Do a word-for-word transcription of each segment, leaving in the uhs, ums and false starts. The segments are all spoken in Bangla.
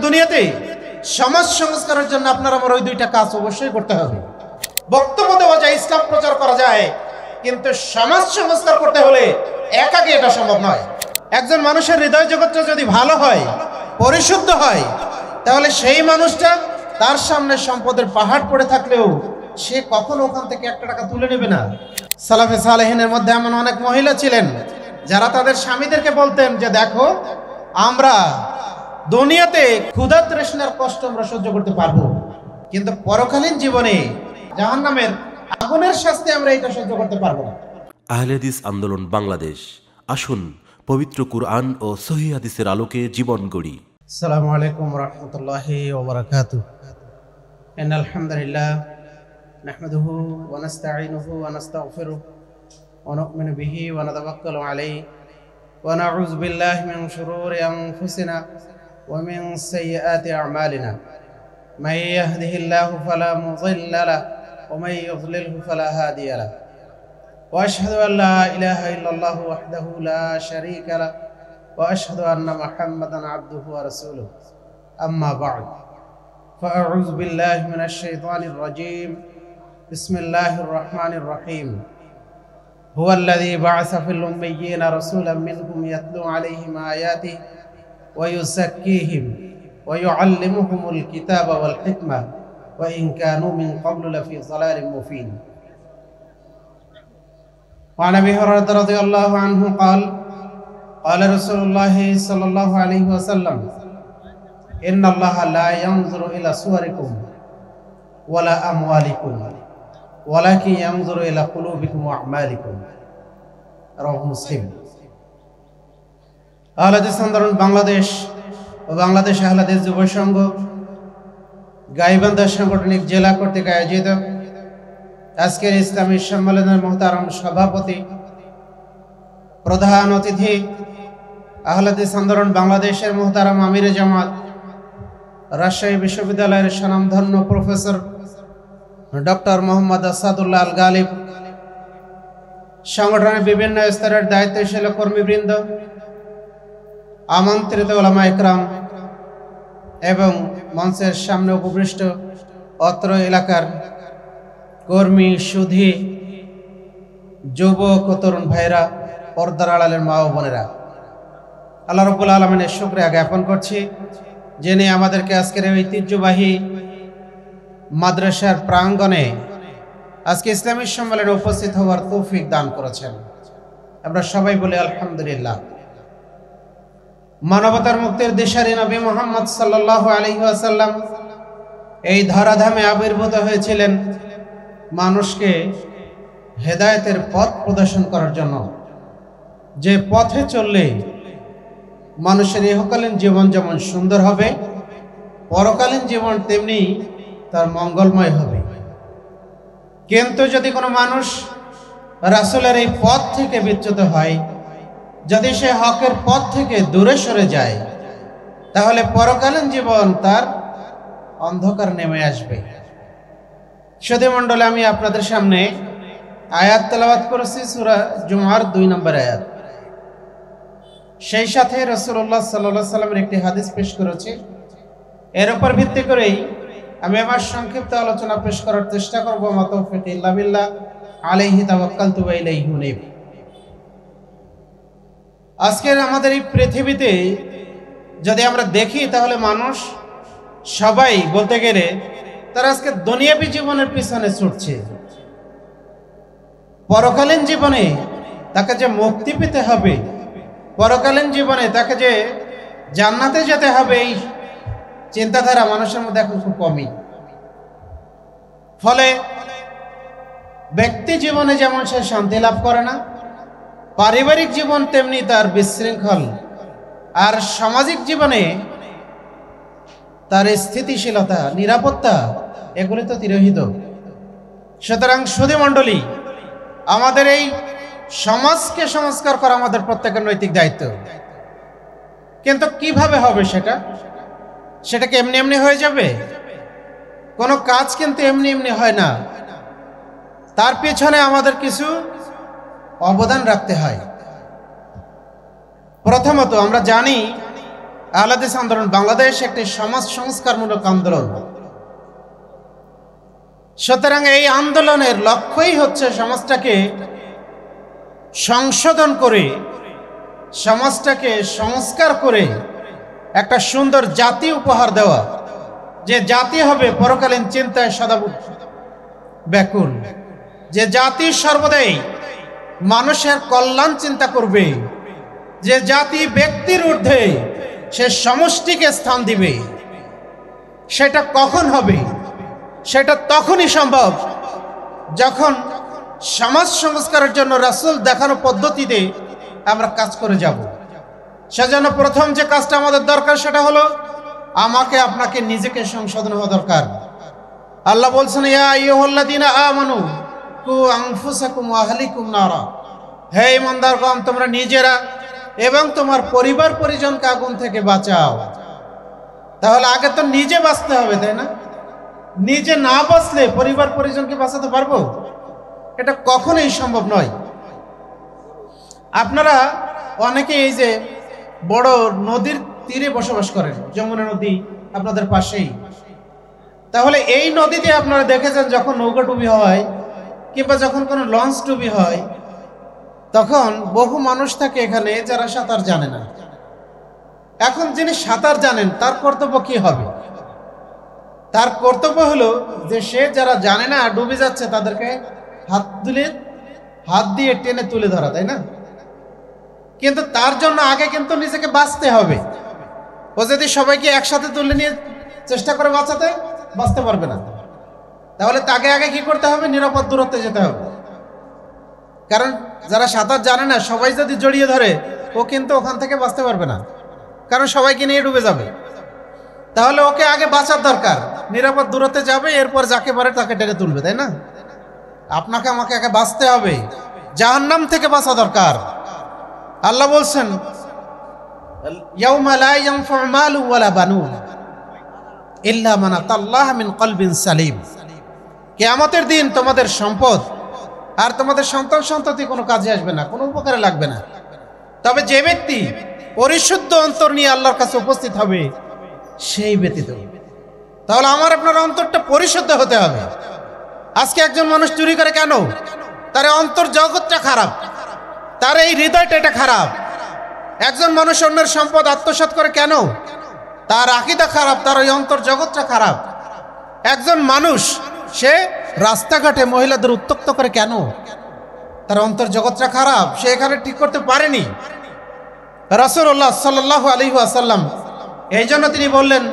দুনিয়াতে সমাজ সংস্কারের জন্য আপনার আমার ওই দুইটা কাজ অবশ্যই করতে হবে। বক্তব্য দেওয়া যায়, ইসলাম প্রচার করা যায়, কিন্তু সমাজ সংস্কার করতে হলে একাকে এটা সম্ভব নয়। একজন মানুষের হৃদয় জগৎটা যদি ভালো হয়, পরিশুদ্ধ হয়, তাহলে সেই মানুষটা তার সামনে সম্পদের পাহাড় পড়ে থাকলেও সে কখনো ওখান থেকে একটা টাকা তুলে নেবে না। সালাফে সালেহিনের মধ্যে এমন অনেক মহিলা ছিলেন যারা তাদের স্বামীদেরকে বলতেন যে দেখো, আমরা দুনিয়াতে ক্ষুধা তৃষ্ণার কষ্ট আমরা সহ্য করতে পারবো, কিন্তু পরকালীন জীবনে জাহান্নামের আগুনের শাস্তি আমরা এটা সহ্য করতে পারবো না। আহলে হাদিস আন্দোলন বাংলাদেশ, আসুন পবিত্র কুরআন ও সহিহ হাদিসের আলোকে জীবন গড়ি। আসসালামু আলাইকুম ওয়া রাহমাতুল্লাহি ওয়া বারাকাতুহু। ইন্নাল হামদুলিল্লাহ নাহমাদুহু ওয়া নাস্তাঈনুহু ওয়া নাস্তাগফিরুহু ওয়া নু'মিনু বিহি ওয়া নাতাওয়াক্কালু আলাইহি ওয়া নাউযু বিল্লাহি মিন শুরুরি আনফুসিনা ওয়া মিন সাইয়্যাতি আ'মালিনা। মান ইয়াহদিহিল্লাহু ফালা মুযিল্লা লাহু ওয়া মান ইউদ্লিলহু ফালা হাদিয়া লাহু। ওয়া আশহাদু আন লা ইলাহা ইল্লাল্লাহু ওয়াহদাহু লা শারীকা লাহু ওয়া আশহাদু আন্না মুহাম্মাদান আবদুহু ওয়া রাসূলুহু। আম্মা বা'দ, ফাআউযু বিল্লাহি মিনাশ শাইতানির রাজীম। বিসমিল্লাহির রাহমানির রহিম। হুয়াল্লাযী বা'আসা ফিল উম্মিয়্যিনা রাসূলাম মিনহুম ইয়াতলু আলাইহিম আয়াতিহি ওয়া ইউযাক্কিহিম ওয়া ইউআল্লিমুহুমুল কিতাবা ওয়াল হিকমা ওয়া ইন কানূ মিন ক্বাবলু লাফী যালালিম মুবিন। ওয়া আন আবী হুরায়রা রাদিয়াল্লাহু আনহু ক্বালা ক্বালা রাসূলুল্লাহি সাল্লাল্লাহু আলাইহি ওয়াসাল্লাম ইন্নাল্লাহা লা ইয়ানজুরু ইলা সুওয়ারিকুম ওয়ালা আমওয়ালিকুম ওয়ালাকিন ইয়ানজুরু ইলা কুলুবিকুম ওয়া আমালিকুম। রাওয়াহু মুসলিম। আহলে হাদিস আন্দোলন বাংলাদেশ ও বাংলাদেশ আহলে হাদিস যুব সংঘ গাইবান্ধা সাংগঠনিক জেলা কর্তৃক আয়োজিত আজকের ইসলামী সম্মেলনের মুহতারাম সভাপতি, প্রধান অতিথি, আহলে হাদিস আন্দোলন বাংলাদেশের মুহতারাম আমিরে জামাত, রাজশাহী বিশ্ববিদ্যালয়ের স্বনামধন্য প্রফেসর ডক্টর মোহাম্মদ আসাদুল্লাহ আল গালিব, সংগঠনের বিভিন্ন স্তরের দায়িত্বশীল কর্মীবৃন্দ, আমন্ত্রিত উলামা ইকরাম এবং মঞ্চের সামনে উপবিষ্ট অত্র এলাকার কর্মী, সুধী, যুবক ও তরুণ ভাইরা, পর্দার আড়ালের মা ও বোনেরা, আল্লাহ রাব্বুল আলামিনের শুকরিয়া জ্ঞাপন করছি যিনি আমাদেরকে আজকের এই ঐতিহ্যবাহী মাদ্রাসার প্রাঙ্গণে আজকে ইসলামী সম্মেলনে উপস্থিত হওয়ার তৌফিক দান করেছেন। আমরা সবাই বলি আলহামদুলিল্লাহ। মানবতার মুক্তির দিশারি নবী মুহাম্মদ সাল্লাল্লাহু আলাইহি ওয়াসাল্লাম এই ধরাধামে আবির্ভূত হয়েছিলেন মানুষকে হেদায়েতের পথ প্রদর্শন করার জন্য, যে পথে চললে মানুষের ইহকালীন জীবন যেমন সুন্দর হবে, পরকালীন জীবন তেমনি তার মঙ্গলময় হবে। কিন্তু যদি কোনো মানুষ রাসূলের এই পথ থেকে বিচ্যুত হয়, যদি সে হকের পথ থেকে দূরে সরে যায়, তাহলে পরকালীন জীবন তার অন্ধকার নেমে আসবে। সুধী মণ্ডলী, আমি আপনাদের সামনে আয়াত তেলাওয়াত করেছি সূরা জুমার দুই নম্বর আয়াত। সেই সাথে রাসূলুল্লাহ সাল্লাল্লাহু আলাইহি সাল্লামের একটি হাদিস পেশ করেছি। এর উপর ভিত্তি করেই আমি আমার সংক্ষিপ্ত আলোচনা পেশ করার চেষ্টা করব। মা তাওফীক ইল্লা বিল্লাহ, আলাইহি তাওয়াক্কালতু ওয়া ইলাইহি উনীব। আজকের আমাদের এই পৃথিবীতে যদি আমরা দেখি, তাহলে মানুষ সবাই বলতে গেলে তারা আজকে দুনিয়াবী জীবনের পিছনে ছুটছে। পরকালীন জীবনে তাকে যে মুক্তি পেতে হবে, পরকালীন জীবনে তাকে যে জান্নাতে যেতে হবে, এই চিন্তাধারা মানুষের মধ্যে এখন খুব কমই। ফলে ব্যক্তি জীবনে যেমন সে শান্তি লাভ করে না, পারিবারিক জীবন তেমনি তার বিশৃঙ্খল, আর সামাজিক জীবনে তার স্থিতিশীলতা, নিরাপত্তা এগুলি তো তিরোহিত। সুতরাং সুধী মণ্ডলী, আমাদের এই সমাজকে সংস্কার করা আমাদের প্রত্যেকের নৈতিক দায়িত্ব। কিন্তু কিভাবে হবে সেটা? সেটা কি এমনি এমনি হয়ে যাবে? কোনো কাজ কিন্তু এমনি এমনি হয় না, তার পেছনে আমাদের কিছু অবদান রাখতে হয়। প্রথমত আমরা জানি আহলে হাদিস আন্দোলন বাংলাদেশ একটি সমাজ সংস্কারমূলক আন্দোলন। সুতরাং এই আন্দোলনের লক্ষ্যই হচ্ছে সমাজটাকে সংশোধন করে, সমাজটাকে সংস্কার করে একটা সুন্দর জাতি উপহার দেওয়া, যে জাতি হবে পরকালীন চিন্তায় সদা ব্যাকুল, যে জাতি সর্বদাই মানুষের কল্যাণ চিন্তা করবে, যে জাতি ব্যক্তির ঊর্ধ্বে সে সমষ্টিকে স্থান দিবে। সেটা কখন হবে? সেটা তখনই সম্ভব যখন সমাজ সংস্কারের জন্য রাসূল দেখানো পদ্ধতিতে আমরা কাজ করে যাব। সেজন্য প্রথম যে কাজটা আমাদের দরকার সেটা হলো আমাকে আপনাকে নিজেকে সংশোধন হওয়া দরকার। আল্লাহ বলছেন, ইয়া আইয়ুহাল্লাযীনা আমানু কু আনফুসাকুম ওয়া আহলিকুম নারা, হে ঈমানদারগণ, তোমরা নিজেরা এবং তোমার পরিবার পরিজনকে আগুন থেকে বাঁচাও। তাহলে আগে তো নিজে বাঁচতে হবে, তাই না? নিজে না বাঁচলে পরিবার পরিজনকে বাঁচাতে পারবো? এটা কখনোই সম্ভব নয়। আপনারা অনেকে এই যে বড় নদীর তীরে বসবাস করেন, যমুনা নদী আপনাদের পাশেই, তাহলে এই নদীতে আপনারা দেখেছেন যখন নৌকা ডুবি হয় কিংবা যখন কোনো লঞ্চ ডুবি হয়, তখন বহু মানুষ থাকে এখানে যারা সাঁতার জানে না। এখন যিনি সাঁতার জানেন তার কর্তব্য কি হবে? তার কর্তব্য হলো যে সে যারা জানে না ডুবে যাচ্ছে তাদেরকে হাত তুলে হাত দিয়ে টেনে তুলে ধরা, তাই না? কিন্তু তার জন্য আগে কিন্তু নিজেকে বাঁচতে হবে। ও যদি সবাইকে একসাথে তুলে নিয়ে চেষ্টা করে বাঁচাতে, বাঁচতে পারবে না। তাহলে তাকে আগে কি করতে হবে? নিরাপদ দূরত্বে যেতে হবে। কারণ যারা সাঁতার জানে না সবাই যদি জড়িয়ে ধরে, ও কিন্তু ওখান থেকে বাঁচতে পারবে না, কারণ সবাইকে নিয়ে ডুবে যাবে। তাহলে ওকে আগে বাঁচার দরকার, নিরাপদ দূরত্বে যাবে, এরপর যাকে পারে তাকে টেনে তুলবে, তাই না? আপনাকে আমাকে আগে বাঁচতে হবে, জাহান্নাম থেকে বাঁচা দরকার। আল্লাহ বলছেন, ইয়াউমা লা ইয়ানফাউ মালু ওয়ালা বানুন ইল্লা মান আতাল্লাহ মিন কলবিন সালিম। কিয়ামতের দিন তোমাদের সম্পদ আর তোমাদের সন্তান সন্ততি কোনো কাজে আসবে না, কোনো উপকারে লাগবে না, তবে যে ব্যক্তি পরিশুদ্ধ অন্তর নিয়ে আল্লাহর কাছে উপস্থিত হবে সেই ব্যতীত। তাহলে আমার আপনার অন্তরটা পরিশুদ্ধ হতে হবে। আজকে একজন মানুষ চুরি করে কেন? তার অন্তর জগৎটা খারাপ, তার এই হৃদয়টা এটা খারাপ। একজন মানুষ অন্যের সম্পদ আত্মসাৎ করে কেন? তার আকীদা খারাপ, তার ওই অন্তর জগৎটা খারাপ। একজন মানুষ সে রাস্তাঘাটে মহিলাদের উত্ত্যক্ত করে কেন? তার অন্তর জগৎটা খারাপ, সে এখানে ঠিক করতে পারেনি। রাসূলুল্লাহ সাল্লাল্লাহু আলাইহি ওয়াসাল্লাম এই জন্য তিনি বললেন,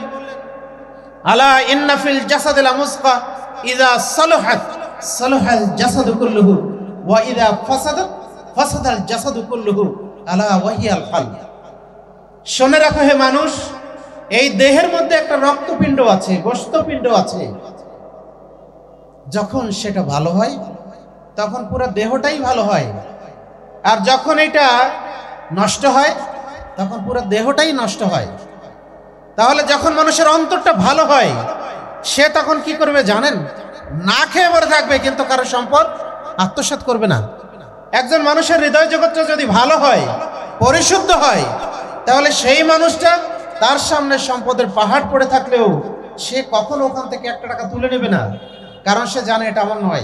আলা ইন্না ফিল জাসাদি লামুসকা ইযা সালাহাত সালাহাল জাসাদু কুল্লুহু ওয়া ইযা ফাসাদাত ফাসাদাল জাসাদু কুল্লুহু আলা ওয়াহিয়াল কলব। শুনে রাখো হে মানুষ, এই দেহের মধ্যে একটা রক্তপিণ্ড আছে, গোশতপিণ্ড আছে। যখন সেটা ভালো হয় তখন পুরো দেহটাই ভালো হয়, আর যখন এটা নষ্ট হয় তখন পুরো দেহটাই নষ্ট হয়। তাহলে যখন মানুষের অন্তরটা ভালো হয় সে তখন কি করবে জানেন? না খেয়ে মরে থাকবে, কিন্তু কারো সম্পদ আত্মসাৎ করবে না। একজন মানুষের হৃদয় জগৎটা যদি ভালো হয়, পরিশুদ্ধ হয়, তাহলে সেই মানুষটা তার সামনে সম্পদের পাহাড় পড়ে থাকলেও সে কখনো ওখান থেকে একটা টাকা তুলে নেবে না, কারণ সে জানে এটা আমার নয়।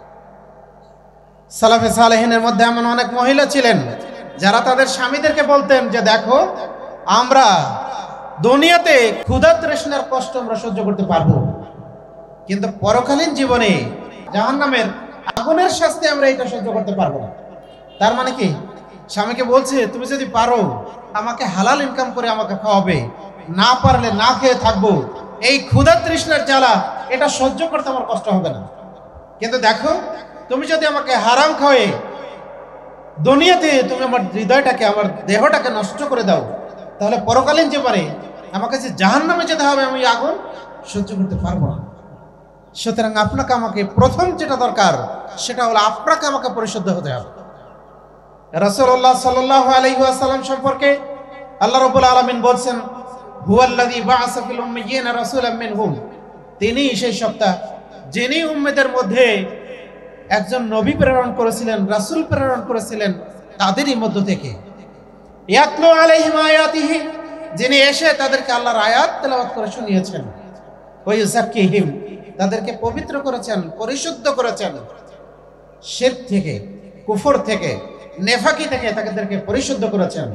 সালাফে সালেহিনের মধ্যে এমন অনেক মহিলা ছিলেন যারা তাদের স্বামীদেরকে বলতেন যে দেখো, আমরা দুনিয়াতে ক্ষুধা তৃষ্ণার কষ্ট আমরা সহ্য করতে পারবো, কিন্তু পরকালীন জীবনে জাহান্নামের আগুনের শাস্তি আমরা এটা সহ্য করতে পারবো না। তার মানে কি? স্বামীকে বলছে তুমি যদি পারো আমাকে হালাল ইনকাম করে আমাকে খাওয়াবে, না পারলে না খেয়ে থাকবো, এই ক্ষুধা তৃষ্ণার জ্বালা এটা সহ্য করতে আমার কষ্ট হবে না। কিন্তু দেখো, তুমি যদি আমাকে হারাম খাওয়ে দুনিয়াতে তুমি আমার হৃদয়টাকে, আমার দেহটাকে নষ্ট করে দাও, তাহলে পরকালীন জীবনে আমাকে যে জাহান্নামে যেতে হবে, আমি আগুন সহ্য করতে পারবো না। সুতরাং আপনাকে আমাকে প্রথম যেটা দরকার সেটা হলো আপনাকে আমাকে পরিশুদ্ধ হতে হবে। রাসূলুল্লাহ সাল্লাল্লাহু আলাইহি ওয়াসাল্লাম সম্পর্কে আল্লাহ রাব্বুল আলামিন বলছেন, হুয়াল্লাযী বা'আসা ফিল উম্মিয়্যিনা রাসূলাম মিনহুম, তিনি সেই সত্তা যিনি উম্মতের মধ্যে একজন নবী প্রেরণ করেছিলেন, রাসূল প্রেরণ করেছিলেন তাদেরই মধ্য থেকে। ইয়াতলু আলাইহিম আয়াতিহি, যিনি এসে তাদেরকে আল্লাহর আয়াত তেলাওয়াত করে শুনিয়েছেন, ওয়ায়ুযাক্কিহিম, তাদেরকে পবিত্র করেছেন, পরিশুদ্ধ করেছেন, শিরক থেকে, কুফর থেকে, নেফাকি থেকে তাদেরকে পরিশুদ্ধ করেছেন।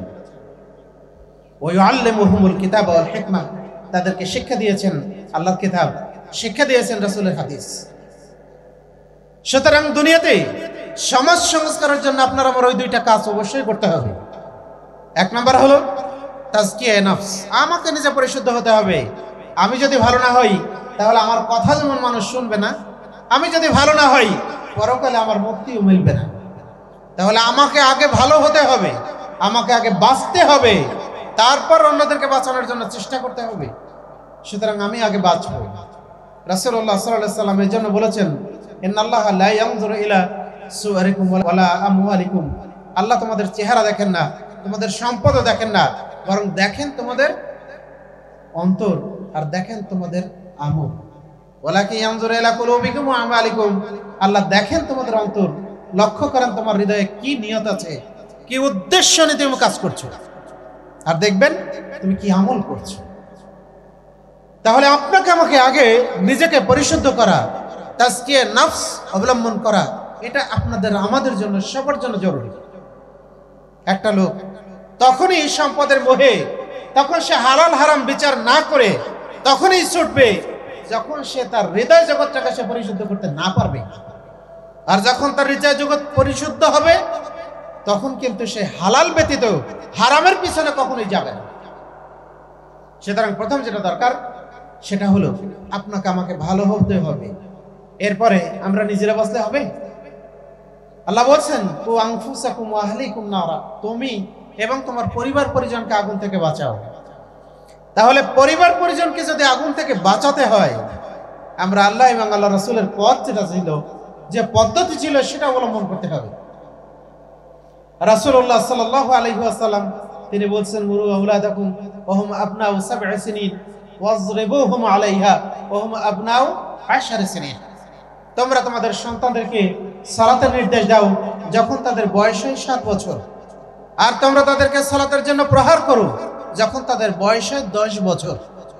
ওয়ায়ুআল্লিমুহুমুল কিতাব ওয়াল হিকমা, তাদেরকে শিক্ষা দিয়েছেন আল্লাহর কিতাব, শিক্ষা দিয়েছেন রাসূলের হাদিস। সুতরাং দুনিয়াতে সমাজ সংস্কারের জন্য আপনার আমার ওই দুইটা কাজ অবশ্যই করতে হবে। এক নম্বর হলো তাজকিয়া নফস, আমাকে নিজে পরিশুদ্ধ হতে হবে। আমি যদি ভালো না হই তাহলে আমার কথা যেমন মানুষ শুনবে না, আমি যদি ভালো না হই পরকালে আমার মুক্তিও মিলবে না। তাহলে আমাকে আগে ভালো হতে হবে, আমাকে আগে বাঁচতে হবে, তারপর অন্যদেরকে বাঁচানোর জন্য চেষ্টা করতে হবে। সুতরাং আমি আগে বাঁচব। রাসূলুল্লাহ সাল্লাল্লাহু আলাইহি ওয়াসাল্লাম এর জন্য বলেছেন, ইন্নাল্লাহা লা ইয়ানজুরু ইলা সুওয়ারিকুম ওয়ালা আমওয়ালিকুম, আল্লাহ তোমাদের চেহারা দেখেন না, তোমাদের সম্পদও দেখেন না, বরং দেখেন তোমাদের অন্তর আর দেখেন তোমাদের আমল। ওয়ালাকিন ইয়ানজুরু ইলা কুলুবিকুম ওয়া আমালিকুম, আল্লাহ দেখেন তোমাদের অন্তর, লক্ষ্য করেন তোমার হৃদয়ে কি নিয়ত আছে, কি উদ্দেশ্য নিয়ে তুমি কাজ করছো, আর দেখবেন তুমি কি আমল করছো। তাহলে আপনাকে আমাকে আগে নিজেকে পরিশুদ্ধ করা, তাজকিয়া নফস অবলম্বন করা, এটা আপনাদের আমাদের জন্য সবার জন্য জরুরি। একটা লোক তখনই সম্পদের মোহে, তখন সে হালাল হারাম বিচার না করে তখনই ছুটবে যখন সে তার হৃদয় জগৎটাকে সে পরিশুদ্ধ করতে না পারবে। আর যখন তার হৃদয় জগৎ পরিশুদ্ধ হবে তখন কিন্তু সে হালাল ব্যতীত হারামের পিছনে কখনোই যাবে না। সুতরাং প্রথম যেটা দরকার সেটা হলো আপনাকে আমাকে ভালো হতে হবে, এরপরে আমরা নিজেরা বাঁচতে হবে। আল্লাহ বলছেন, কু আনফুসাকুম ওয়া আহলিকুম নারা, তুমি এবং তোমার পরিবার পরিজনকে আগুন থেকে বাঁচাও। তাহলে পরিবার পরিজনকে যদি আগুন থেকে বাঁচাতে হয়, আমরা আল্লাহ এবং আল্লাহ রাসূলের পথ যেটা ছিল, যে পদ্ধতি ছিল, সেটা অবলম্বন করতে হবে। রাসূলুল্লাহ সাল্লাল্লাহু আলাইহি ওয়াসাল্লাম তিনি বলছেন, মুরু আওলাদাকুম ওয়া হুম আবনাউ সাব'i সিনিন ওয়াজরিবুহুম আলাইহা ওয়া হুম আবনাউ আশার সিনিন, তোমরা তোমাদের সন্তানদেরকে সালাতের নির্দেশ দাও যখন তাদের বয়স হয় সাত বছর, আর তোমরা তাদেরকে সালাতের জন্য প্রহার করো যখন তাদের বয়স হয় দশ বছর।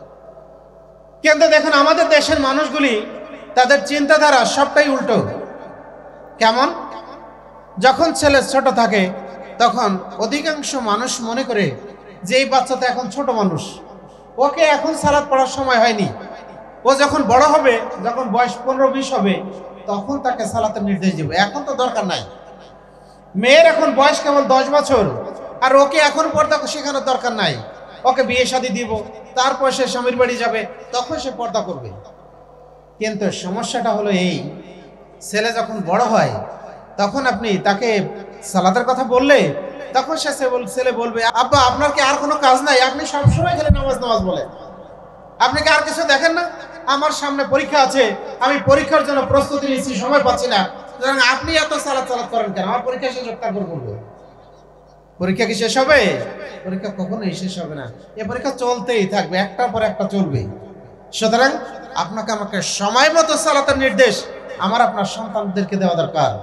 কিন্তু দেখুন আমাদের দেশের মানুষগুলি তাদের চিন্তাধারা সবটাই উল্টো। কেমন? যখন ছেলে ছোট থাকে তখন অধিকাংশ মানুষ মনে করে যে এই বাচ্চা তো এখন ছোট মানুষ, ওকে এখন সালাত পড়ার সময় হয়নি, ও যখন বড় হবে, যখন বয়স পনেরো বিশ হবে তখন তাকে সালাতের নির্দেশ দিব, এখন তো দরকার নাই। মেয়ের এখন বয়স কেবল দশ বছর, আর ওকে এখন পর্দা শেখানোর দরকার নাই, ওকে বিয়ে শাদী দিব, তারপর সে স্বামীর বাড়ি যাবে, তখন সে পর্দা করবে। কিন্তু সমস্যাটা হলো এই, ছেলে যখন বড় হয় তখন আপনি তাকে সালাতের কথা বললে তখন সে ছেলে বলবে, আব্বা আপনার কি আর কোনো কাজ নাই, আপনি সবসময় খেলে নামাজ নামাজ বলেন, আপনি কি আর কিছু দেখেন না? আমার সামনে পরীক্ষা আছে, আমি পরীক্ষার জন্য প্রস্তুতি নিচ্ছি, সময় পাচ্ছি না, সুতরাং আপনি এত সালাত সালাত করেন কেন? আমার পরীক্ষা শেষ হোক তারপর করবো। পরীক্ষা কি শেষ হবে? পরীক্ষা কখনোই শেষ হবে না, এ পরীক্ষা চলতেই থাকবে, একটার পর একটা চলবে। সুতরাং আপনাকে আমাকে সময় মতো সালাতের নির্দেশ আমার আপনার সন্তানদেরকে দেওয়া দরকার।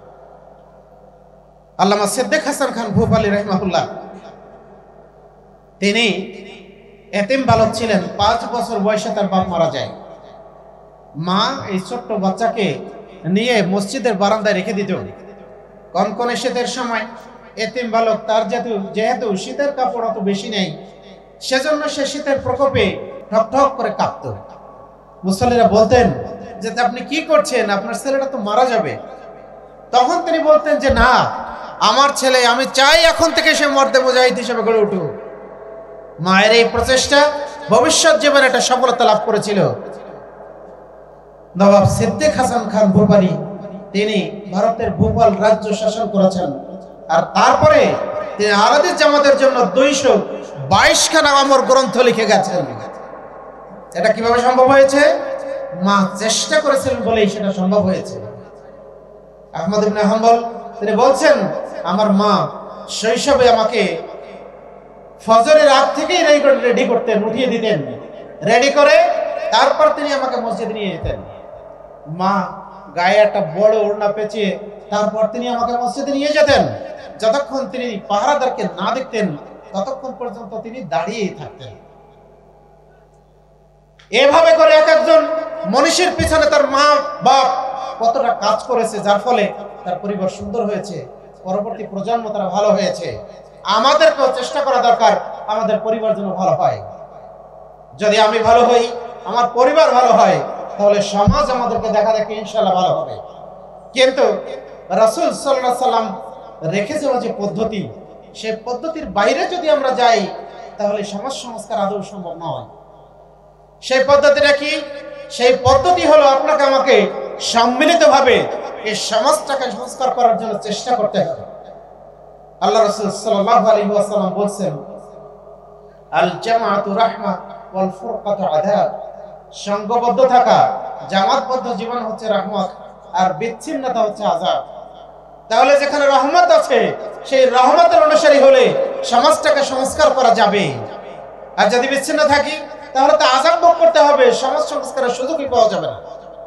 আল্লামা সিদ্দিক হাসান খান ভূপালী রাহিমাহুল্লাহ তিনি এতিম বালক ছিলেন, পাঁচ বছর বয়সে তার বাপ মারা যায়। মা এই ছোট্ট বাচ্চাকে নিয়ে মসজিদের বারান্দায় রেখে দিত। কনকনে শীতের সময় এতিম বালক, তার যেহেতু যেহেতু শীতের কাপড় অত বেশি নেই, সেজন্য সে শীতের প্রকোপে ঠক ঠক করে কাঁপত। মুসল্লিরা বলতেন যে আপনি কি করছেন, আপনার ছেলেটা তো মারা যাবে। তখন তিনি বলতেন যে না, আমার ছেলে, আমি চাই এখন থেকে সে মর্দে মুজাহিদ হিসেবে গড়ে উঠুক। মায়ের এই প্রচেষ্টা ভবিষ্যৎ জীবনে একটা সফলতা লাভ করেছিল। নবাব সিদ্দিক হাসান খান ভূপালী তিনি ভারতের ভূপাল রাজ্য শাসন করেছেন, আর তারপরে তিনি আলাদিস জামাতের জন্য দুইশো বাইশ খানা আমর গ্রন্থ লিখে গেছেন। এটা কিভাবে সম্ভব হয়েছে? মা চেষ্টা করেছিলেন বলেই সেটা সম্ভব হয়েছে। আহমদ ইবনে হাম্বল তিনি বলছেন, আমার মা শৈশবে আমাকে ফজরের আগ থেকেই রেডি করতেন, উঠিয়ে দিতেন, রেডি করে তারপর তিনি আমাকে মসজিদে নিয়ে যেতেন। মা গায়ে একটা বড় ওড়না পেঁচিয়ে তারপর তিনি আমাকে মসজিদে নিয়ে যেতেন। যতক্ষণ তিনি পাহারাদারকে না দেখতেন ততক্ষণ পর্যন্ত তিনি দাঁড়িয়েই থাকতেন। এভাবে করে এক একজন মনীষীর পিছনে তার মা বাপ কতটা কাজ করেছে, যার ফলে তার পরিবার সুন্দর হয়েছে, পরবর্তী প্রজন্ম তারা ভালো হয়েছে। আমাদেরকেও চেষ্টা করা দরকার আমাদের পরিবার যেন ভালো হয়। যদি আমি ভালো হই, আমার পরিবার ভালো হয়, তাহলে সমাজ আমাদেরকে দেখা দেখে ইনশাআল্লাহ ভালো হবে। কিন্তু রাসূল সাল্লাল্লাহু আলাইহি সাল্লাম রেখে যাওয়া যে পদ্ধতি, সেই পদ্ধতির বাইরে যদি আমরা যাই তাহলে সমাজ সংস্কার আদৌ সম্ভব নয়। সেই পদ্ধতিটা কি? সেই পদ্ধতি হলো আপনাকে আমাকে সম্মিলিতভাবে এই সমাজটাকে সংস্কার করার জন্য চেষ্টা করতে হবে। আল্লাহ রাসূল সাল্লাল্লাহু আলাইহি ওয়াসাল্লাম বলেন, আল জামাআতু রাহমা ওয়াল ফুরকাতু আযাব। সংঘবদ্ধ থাকা, জামাতবদ্ধ জীবন হচ্ছে রহমত, আর বিচ্ছিন্নতা হচ্ছে আযাব। তাহলে যেখানে রহমত আছে, সেই রহমতের অনুসারী হলে সমাজটাকে সংস্কার করা যাবে। আর যদি বিচ্ছিন্ন থাকি তাহলে তো আযাব ভোগ করতে হবে, সমাজ সংস্কারের সুযোগই পাওয়া যাবে না।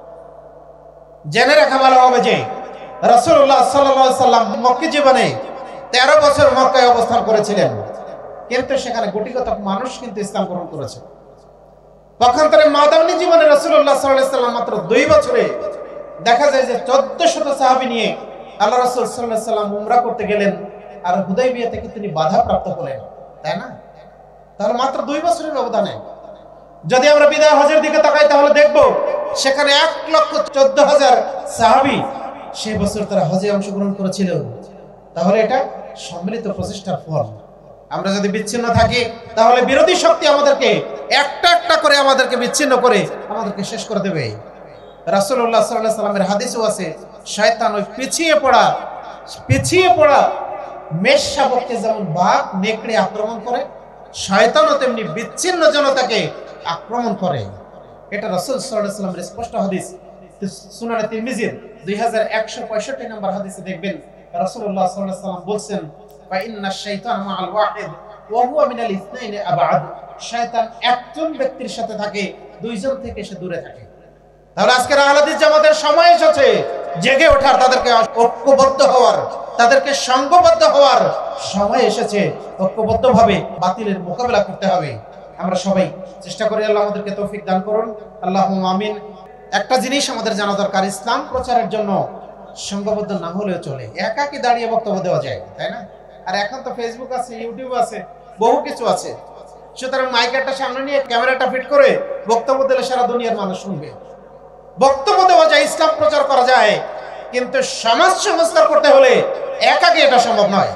জেনে রাখা ভালো হবে যে রাসূলুল্লাহ সাল্লাল্লাহু আলাইহি সাল্লাম মক্কি জীবনে তেরো বছর মক্কায় অবস্থান করেছিলেন, কিন্তু সেখানে গুটিকত মানুষ কিন্তু ইসলাম গ্রহণ করেছে। পক্ষান্তরে মাদানী জীবনে রাসূলুল্লাহ সাল্লাল্লাহু আলাইহি সাল্লাম মাত্র দুই বছরে দেখা যায় যে চোদ্দ শত সাহাবী নিয়ে আল্লাহ রাসূল সাল্লাল্লাহু আলাইহি সাল্লাম উমরা করতে গেলেন, আর হুদাইবিয়া থেকে তিনি বাধা প্রাপ্ত হলেন, তাই না? তাহলে মাত্র দুই বছরের ব্যবধানে যদি আমরা বিদায় হজের দিকে তাকাই তাহলে দেখব সেখানে এক লক্ষ চোদ্দ হাজার সাহাবী সেই বছর তারা হজে অংশগ্রহণ করেছিল। তাহলে এটা সম্মিলিত প্রচেষ্টার ফল। আমরা যদি বিচ্ছিন্ন থাকি তাহলে বিরোধী শক্তি আমাদেরকে একটা একটা করে আমাদেরকে বিচ্ছিন্ন করে আমাদেরকে শেষ করে দেবে। রাসূলুল্লাহ সাল্লাল্লাহু আলাইহি সাল্লামের হাদিসও আছে, শয়তান ওই পিছিয়ে পড়া পিছিয়ে পড়া মেষ শাবককে যেমন বাঘ নেকড়ে আক্রমণ করে, শয়তানও তেমনি বিচ্ছিন্ন জনতাকে আক্রমণ করে। এটা রাসূল সাল্লাল্লাহু আলাইহি সাল্লামের স্পষ্ট হাদিস। সুনানে তিরমিজির দুই হাজার একশো পঁয়ষট্টি নম্বর হাদিসে দেখবেন রাসূলুল্লাহ সাল্লাল্লাহু আলাইহি সাল্লাম বলেন, ফা ইন্নাশ শাইতানা মাআল ওয়াহিদ ওয়া হুয়া মিনাল ইসনাইনি আবআদ। শয়তান একজন ব্যক্তির সাথে থাকে, দুইজন থেকে সে দূরে থাকে। তাহলে আজকের আহলে হাদিস জামাতের সময় এসেছে জেগে ওঠার, তাদেরকে ঐক্যবদ্ধ হওয়ার, তাদেরকে সংঘবদ্ধ হওয়ার সময় এসেছে। ঐক্যবদ্ধভাবে বাতিলের মোকাবেলা করতে হবে। আমরা সবাই চেষ্টা করি, আল্লাহ আমাদেরকে তৌফিক দান করুন, আল্লাহুম্মা আমিন। একটা জিনিস আমাদের জানা দরকার, ইসলাম প্রচারের জন্য সংঘবদ্ধ না হলেও চলে, একাকি দাঁড়িয়ে বক্তব্য দেওয়া যায়, তাই না? আর এখন তো ফেসবুক আছে, ইউটিউব আছে, বহু কিছু আছে। সুতরাং মাইকারটা সামনে নিয়ে ক্যামেরাটা ফিট করে বক্তব্য দিলে সারা দুনিয়ার মানুষ শুনবে। বক্তব্য দেওয়া যায়, ইসলাম প্রচার করা যায়, কিন্তু সমাজ সংস্কার করতে হলে একাকি এটা সম্ভব নয়।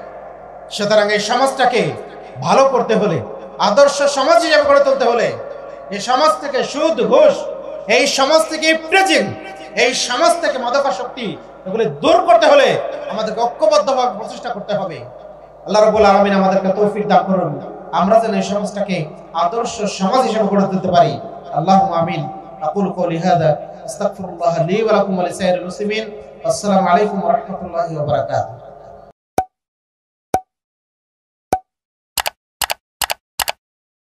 সুতরাং এই সমাজটাকে ভালো করতে হলে, আদর্শ সমাজ হিসেবে গড়ে তুলতে হলে, এই সমাজ থেকে সুদ ঘুষ, এই সমাজ থেকে ইফটিজিং, এই সমাজ থেকে মাদকাসক্তি, এগুলো দূর করতে হলে আমাদেরকে ঐক্যবদ্ধভাবে প্রচেষ্টা করতে হবে। আল্লাহ রাব্বুল আলামিন আমাদেরকে তৌফিক দান করুন, আমরা যেন এই সমাজটাকে আদর্শ সমাজ হিসেবে গড়ে তুলতে পারি। আল্লাহুম্মা আমিন। আকুলু কওলি হাযা আস্তাগফিরুল্লাহ লি ওয়া লাকুম ওয়া লিসাইরিল মুসলিমিন। আসসালামু আলাইকুম ওয়া রাহমাতুল্লাহি ওয়া বারাকাতুহু।